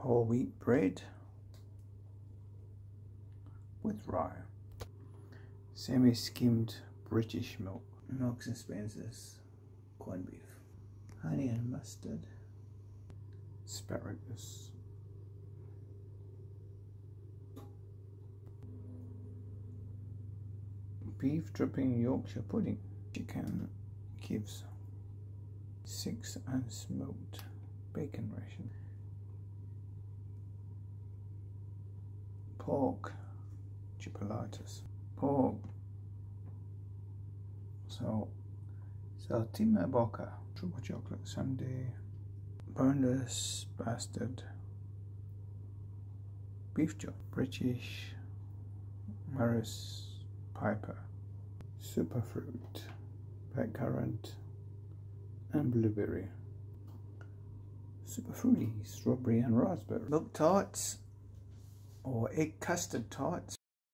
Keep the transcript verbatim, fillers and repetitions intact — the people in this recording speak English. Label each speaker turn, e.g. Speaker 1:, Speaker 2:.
Speaker 1: whole wheat bread with rye, semi-skimmed British milk, Marks and Spencer's corned beef, honey and mustard, asparagus, beef dripping Yorkshire pudding, Chicken Kyivs, six unsmoked bacon ration, pork chipolatas, pork so saltima bocca, triple chocolate Sundae, boneless Basted, beef joint, British Maris Piper, superfruit, blackcurrant and blueberry, super fruity, strawberry and raspberry, milk tarts or egg custard tarts,